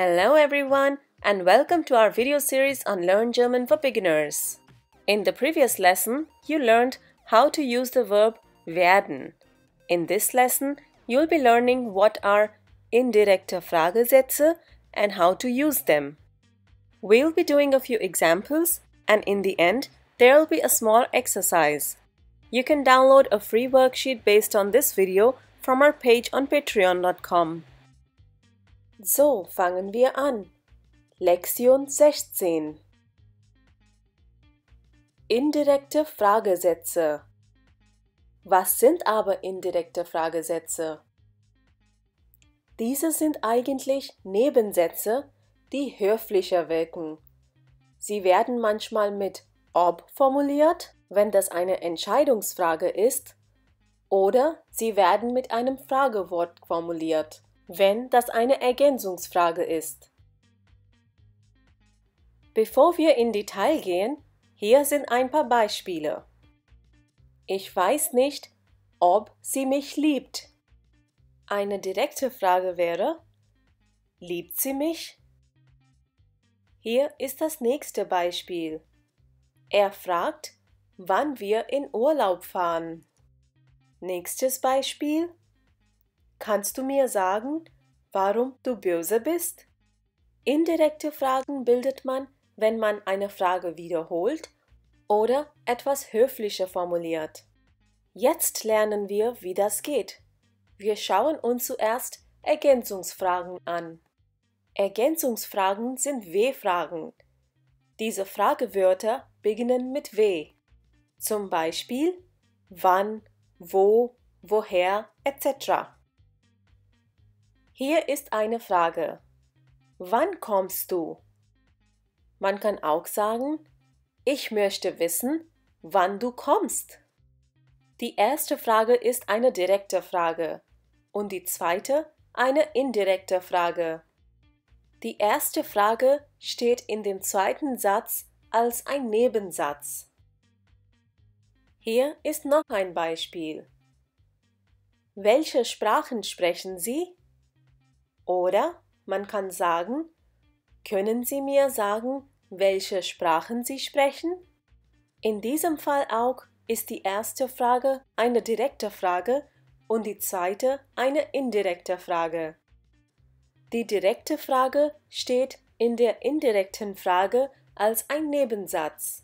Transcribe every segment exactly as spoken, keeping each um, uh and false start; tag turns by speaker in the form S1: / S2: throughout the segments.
S1: Hello everyone and welcome to our video series on Learn German for Beginners. In the previous lesson, you learned how to use the verb werden. In this lesson, you'll be learning what are indirekte Fragesätze and how to use them. We'll be doing a few examples and in the end, there'll be a small exercise. You can download a free worksheet based on this video from our page on patreon dot com. So, fangen wir an. Lektion sechzehn. Indirekte Fragesätze. Was sind aber indirekte Fragesätze? Diese sind eigentlich Nebensätze, die höflicher wirken. Sie werden manchmal mit ob formuliert, wenn das eine Entscheidungsfrage ist, oder sie werden mit einem Fragewort formuliert, wenn das eine Ergänzungsfrage ist. Bevor wir in Detail gehen, hier sind ein paar Beispiele. Ich weiß nicht, ob sie mich liebt. Eine direkte Frage wäre: Liebt sie mich? Hier ist das nächste Beispiel. Er fragt, wann wir in Urlaub fahren. Nächstes Beispiel. Kannst du mir sagen, warum du böse bist? Indirekte Fragen bildet man, wenn man eine Frage wiederholt oder etwas höflicher formuliert. Jetzt lernen wir, wie das geht. Wir schauen uns zuerst Ergänzungsfragen an. Ergänzungsfragen sind W-Fragen. Diese Fragewörter beginnen mit W. Zum Beispiel wann, wo, woher et cetera. Hier ist eine Frage. Wann kommst du? Man kann auch sagen, ich möchte wissen, wann du kommst. Die erste Frage ist eine direkte Frage und die zweite eine indirekte Frage. Die erste Frage steht in dem zweiten Satz als ein Nebensatz. Hier ist noch ein Beispiel. Welche Sprachen sprechen Sie? Oder man kann sagen, können Sie mir sagen, welche Sprachen Sie sprechen? In diesem Fall auch ist die erste Frage eine direkte Frage und die zweite eine indirekte Frage. Die direkte Frage steht in der indirekten Frage als ein Nebensatz.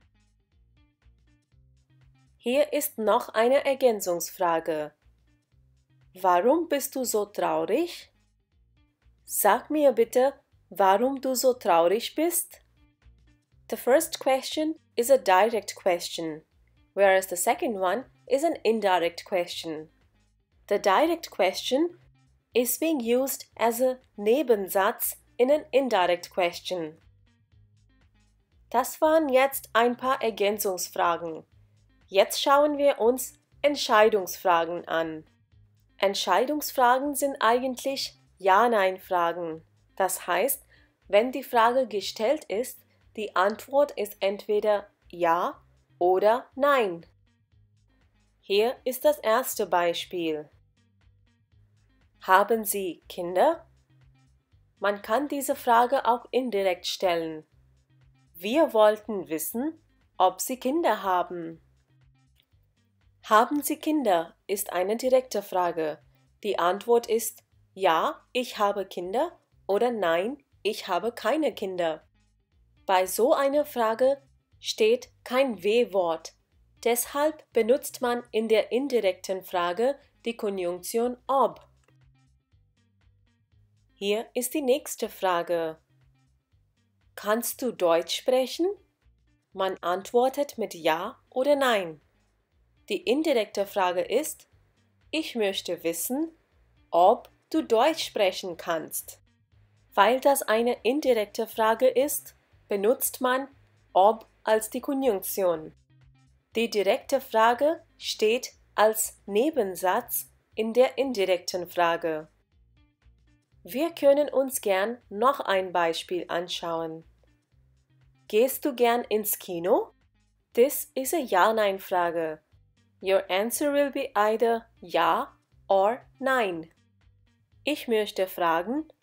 S1: Hier ist noch eine Ergänzungsfrage. Warum bist du so traurig? Sag mir bitte, warum du so traurig bist? The first question is a direct question, whereas the second one is an indirect question. The direct question is being used as a Nebensatz in an indirect question. Das waren jetzt ein paar Ergänzungsfragen. Jetzt schauen wir uns Entscheidungsfragen an. Entscheidungsfragen sind eigentlich Ja-Nein-Fragen. Das heißt, wenn die Frage gestellt ist, die Antwort ist entweder Ja oder Nein. Hier ist das erste Beispiel. Haben Sie Kinder? Man kann diese Frage auch indirekt stellen. Wir wollten wissen, ob Sie Kinder haben. Haben Sie Kinder ist eine direkte Frage. Die Antwort ist Ja, ich habe Kinder oder Nein, ich habe keine Kinder. Bei so einer Frage steht kein W-Wort. Deshalb benutzt man in der indirekten Frage die Konjunktion ob. Hier ist die nächste Frage. Kannst du Deutsch sprechen? Man antwortet mit Ja oder Nein. Die indirekte Frage ist, ich möchte wissen, ob du Deutsch sprechen kannst. Weil das eine indirekte Frage ist, benutzt man ob als die Konjunktion. Die direkte Frage steht als Nebensatz in der indirekten Frage. Wir können uns gern noch ein Beispiel anschauen. Gehst du gern ins Kino? This is a Ja-Nein-Frage. Your answer will be either Ja or Nein. Ich möchte fragen,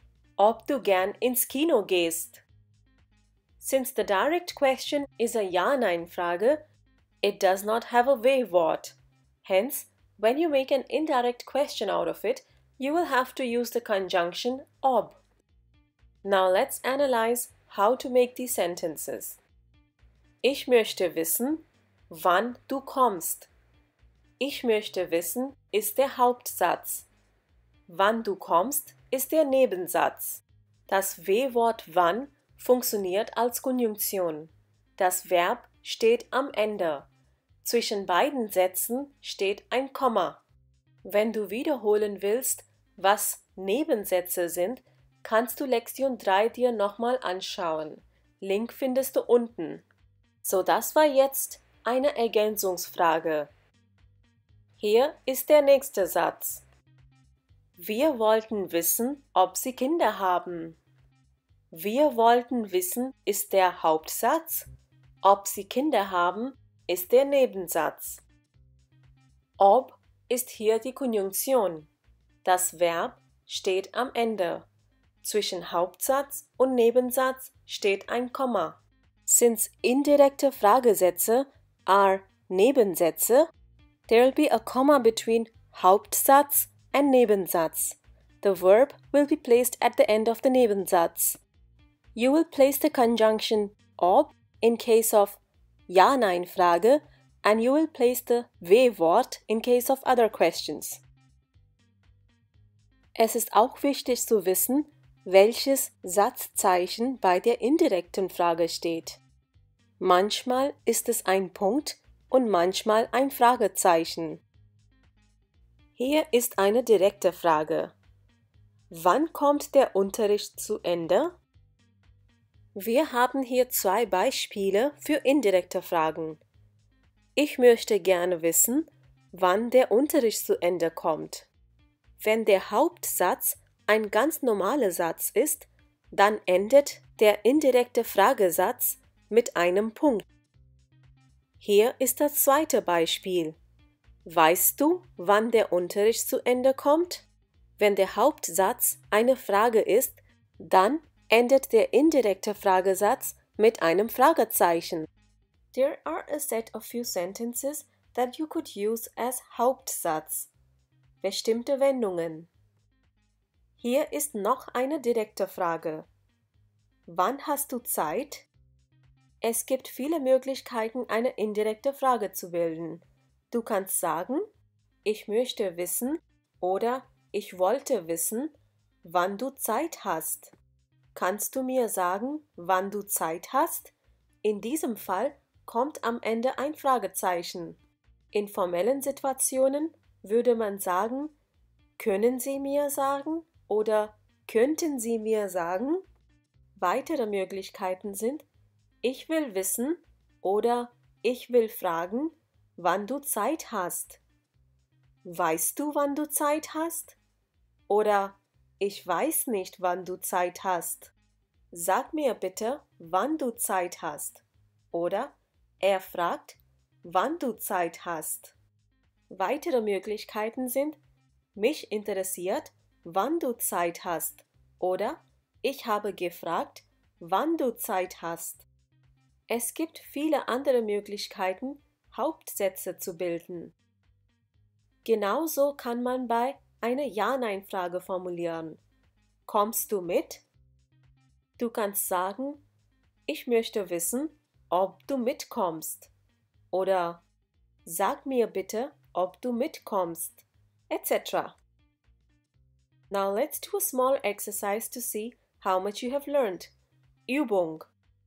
S1: ob du gern ins Kino gehst. Since the direct question is a Ja-Nein-Frage, it does not have a W-Wort. Hence, when you make an indirect question out of it, you will have to use the conjunction ob. Now let's analyze how to make these sentences. Ich möchte wissen, wann du kommst. Ich möchte wissen ist der Hauptsatz. Wann du kommst ist der Nebensatz. Das W-Wort wann funktioniert als Konjunktion. Das Verb steht am Ende. Zwischen beiden Sätzen steht ein Komma. Wenn du wiederholen willst, was Nebensätze sind, kannst du Lektion drei dir nochmal anschauen. Link findest du unten. So, das war jetzt eine Ergänzungsfrage. Hier ist der nächste Satz. Wir wollten wissen, ob Sie Kinder haben. Wir wollten wissen ist der Hauptsatz. Ob Sie Kinder haben ist der Nebensatz. Ob ist hier die Konjunktion. Das Verb steht am Ende. Zwischen Hauptsatz und Nebensatz steht ein Komma. Since indirekte Fragesätze are Nebensätze, there will be a comma between Hauptsatz and Nebensatz. The verb will be placed at the end of the Nebensatz. You will place the conjunction ob in case of Ja-Nein-Frage and you will place the W-Wort in case of other questions. Es ist auch wichtig zu wissen, welches Satzzeichen bei der indirekten Frage steht. Manchmal ist es ein Punkt und manchmal ein Fragezeichen. Hier ist eine direkte Frage. Wann kommt der Unterricht zu Ende? Wir haben hier zwei Beispiele für indirekte Fragen. Ich möchte gerne wissen, wann der Unterricht zu Ende kommt. Wenn der Hauptsatz ein ganz normaler Satz ist, dann endet der indirekte Fragesatz mit einem Punkt. Hier ist das zweite Beispiel. Weißt du, wann der Unterricht zu Ende kommt? Wenn der Hauptsatz eine Frage ist, dann endet der indirekte Fragesatz mit einem Fragezeichen. There are a set of few sentences that you could use as Hauptsatz. Bestimmte Wendungen. Hier ist noch eine direkte Frage. Wann hast du Zeit? Es gibt viele Möglichkeiten, eine indirekte Frage zu bilden. Du kannst sagen, ich möchte wissen oder ich wollte wissen, wann du Zeit hast. Kannst du mir sagen, wann du Zeit hast? In diesem Fall kommt am Ende ein Fragezeichen. In formellen Situationen würde man sagen, können Sie mir sagen oder könnten Sie mir sagen? Weitere Möglichkeiten sind, ich will wissen oder ich will fragen, wann du Zeit hast. Weißt du, wann du Zeit hast? Oder ich weiß nicht, wann du Zeit hast. Sag mir bitte, wann du Zeit hast. Oder er fragt, wann du Zeit hast. Weitere Möglichkeiten sind, mich interessiert, wann du Zeit hast. Oder ich habe gefragt, wann du Zeit hast. Es gibt viele andere Möglichkeiten, Hauptsätze zu bilden. Genauso kann man bei einer Ja-Nein-Frage formulieren. Kommst du mit? Du kannst sagen, ich möchte wissen, ob du mitkommst. Oder sag mir bitte, ob du mitkommst, et cetera. Now let's do a small exercise to see how much you have learned. Übung.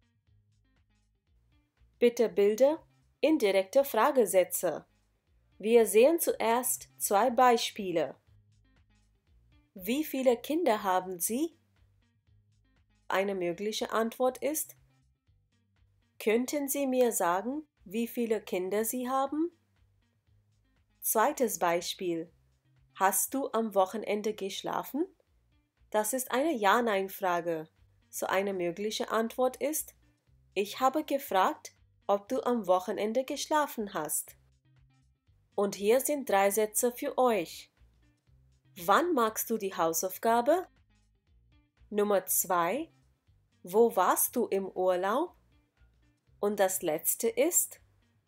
S1: Bitte bilde indirekte Fragesätze. Wir sehen zuerst zwei Beispiele. Wie viele Kinder haben Sie? Eine mögliche Antwort ist, könnten Sie mir sagen, wie viele Kinder Sie haben? Zweites Beispiel. Hast du am Wochenende geschlafen? Das ist eine Ja-Nein-Frage. So eine mögliche Antwort ist, ich habe gefragt, ob du am Wochenende geschlafen hast. Und hier sind drei Sätze für euch. Wann magst du die Hausaufgabe? Nummer zwei, wo warst du im Urlaub? Und das letzte ist,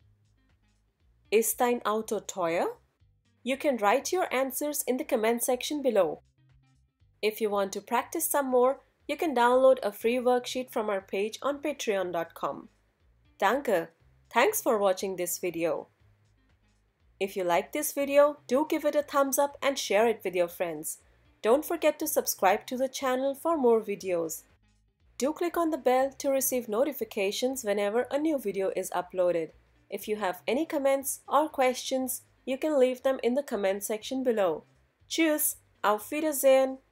S1: ist dein Auto teuer? You can write your answers in the comment section below. If you want to practice some more, you can download a free worksheet from our page on patreon dot com. Danke! Thanks for watching this video. If you like this video, do give it a thumbs up and share it with your friends. Don't forget to subscribe to the channel for more videos. Do click on the bell to receive notifications whenever a new video is uploaded. If you have any comments or questions, you can leave them in the comment section below. Tschüss, auf Wiedersehen!